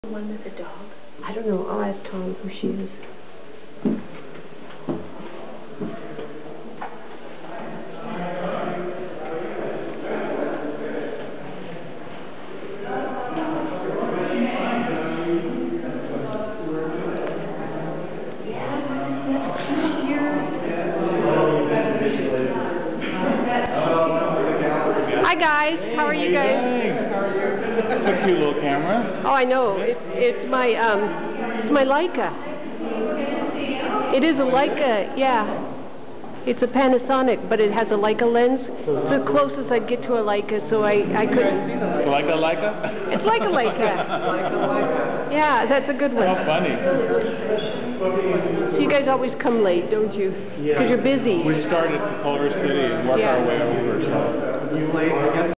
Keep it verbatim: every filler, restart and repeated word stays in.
One with a dog? I don't know. I'll ask Tom who she is. Hi guys, how are you guys? It's a cute little camera. Oh, I know. It's it's my um, it's my Leica. It is a Leica, yeah. It's a Panasonic, but it has a Leica lens. It's the closest I'd get to a Leica, so I I couldn't. Leica, Leica? It's like a Leica. Yeah, that's a good one. How funny. So you guys always come late, don't you? Because you're busy. We started at Culver City and work Yeah. our way over. So.